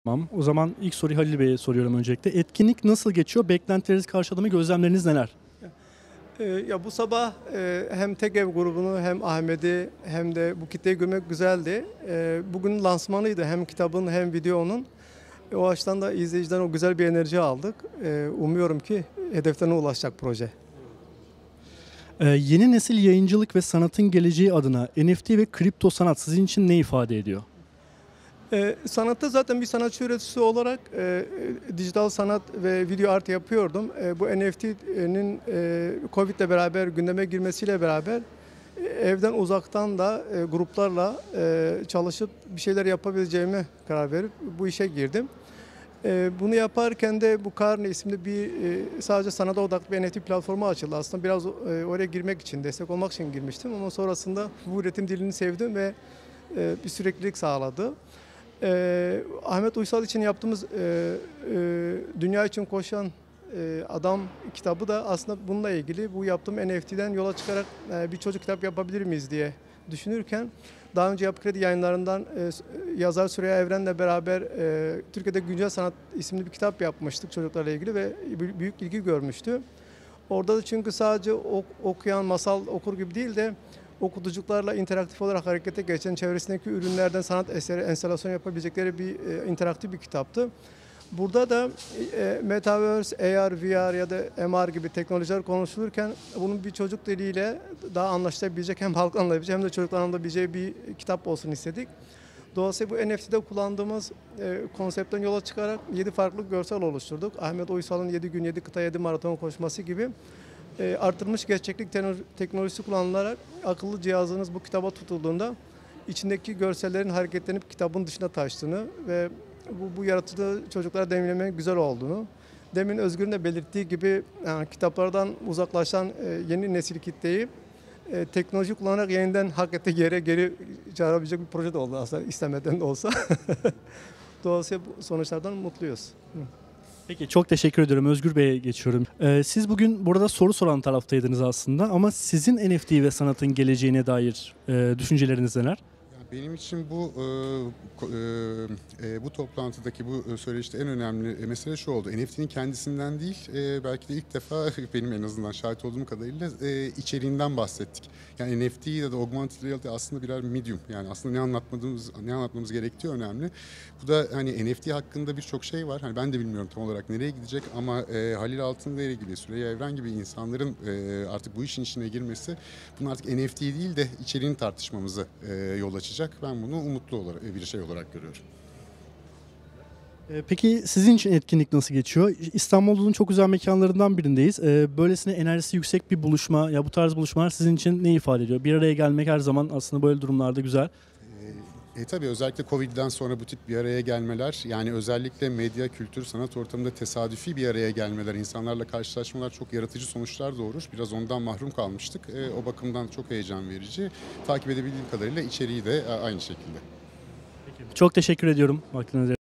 Tamam. O zaman ilk soruyu Halil Bey'e soruyorum öncelikle. Etkinlik nasıl geçiyor? Beklentileriniz karşıladı mı? Gözlemleriniz neler? Ya bu sabah hem Tegev grubunu hem Ahmet'i hem de bu kitleyi görmek güzeldi. Bugün lansmanıydı hem kitabın hem videonun. O açıdan da izleyiciden o güzel bir enerji aldık. Umuyorum ki hedeflerine ulaşacak proje. Yeni nesil yayıncılık ve sanatın geleceği adına NFT ve kripto sanat sizin için ne ifade ediyor? Sanatta zaten bir sanatçı üreticisi olarak dijital sanat ve video art yapıyordum. Bu NFT'nin Covid'le beraber gündeme girmesiyle beraber evden uzaktan da gruplarla çalışıp bir şeyler yapabileceğime karar verip bu işe girdim. Bunu yaparken de bu Karne isimli bir sadece sanata odaklı bir NFT platformu açıldı. Aslında biraz oraya girmek için, destek olmak için girmiştim ama sonrasında bu üretim dilini sevdim ve bir süreklilik sağladı. Ahmet Uysal için yaptığımız Dünya için Koşan Adam kitabı da aslında bununla ilgili. Bu yaptığım NFT'den yola çıkarak bir çocuk kitap yapabilir miyiz diye düşünürken daha önce Yapı Kredi yayınlarından yazar Süreyya Evren'le beraber Türkiye'de Güncel Sanat isimli bir kitap yapmıştık çocuklarla ilgili ve büyük ilgi görmüştü. Orada da çünkü sadece okuyan, masal okur gibi değil de okutucuklarla interaktif olarak harekete geçen, çevresindeki ürünlerden sanat eseri, enstalasyon yapabilecekleri bir interaktif bir kitaptı. Burada da Metaverse, AR, VR ya da MR gibi teknolojiler konuşulurken bunun bir çocuk diliyle daha anlaşılabilecek, hem halk anlayabileceği hem de çocuklar anlayabileceği bir kitap olsun istedik. Dolayısıyla bu NFT'de kullandığımız konseptten yola çıkarak 7 farklı görsel oluşturduk. Ahmet Uysal'ın 7 gün 7 kıta 7 maraton koşması gibi artırılmış gerçeklik teknolojisi kullanılarak akıllı cihazınız bu kitaba tutulduğunda içindeki görsellerin hareketlenip kitabın dışına taştığını ve bu yaratıcı çocuklara deneyimlemenin güzel olduğunu, demin Özgür'ün de belirttiği gibi yani kitaplardan uzaklaşan yeni nesil kitleyi teknoloji kullanarak yeniden hakikaten geri çağırabilecek bir proje de oldu aslında istemeden de olsa. Dolayısıyla bu sonuçlardan mutluyuz. Peki çok teşekkür ediyorum. Özgür Bey'e geçiyorum. Siz bugün burada soru soran taraftaydınız aslında ama sizin NFT ve sanatın geleceğine dair düşünceleriniz neler? Benim için bu toplantıdaki bu söyleşte en önemli mesele şu oldu. NFT'nin kendisinden değil, belki de ilk defa benim en azından şahit olduğum kadarıyla içeriğinden bahsettik. Yani NFT ya da augmented reality aslında birer medium. Yani aslında ne anlatmamız gerektiği önemli. Bu da hani NFT hakkında birçok şey var. Hani ben de bilmiyorum tam olarak nereye gidecek ama Halil Altınder'e gibi, Süreyya Evren gibi insanların artık bu işin içine girmesi bunun artık NFT değil de içeriğini tartışmamızı yol açacak. Ben bunu umutlu olarak bir şey olarak görüyorum. Peki sizin için etkinlik nasıl geçiyor? İstanbul'un çok güzel mekanlarından birindeyiz. Böylesine enerjisi yüksek bir buluşma, ya bu tarz buluşmalar sizin için ne ifade ediyor? Bir araya gelmek her zaman aslında böyle durumlarda güzel. Tabii özellikle Covid'den sonra bu tip bir araya gelmeler, yani özellikle medya, kültür, sanat ortamında tesadüfi bir araya gelmeler, insanlarla karşılaşmalar çok yaratıcı sonuçlar doğurur. Biraz ondan mahrum kalmıştık. O bakımdan çok heyecan verici. Takip edebildiğim kadarıyla içeriği de aynı şekilde. Peki. Çok teşekkür ediyorum vaktinizi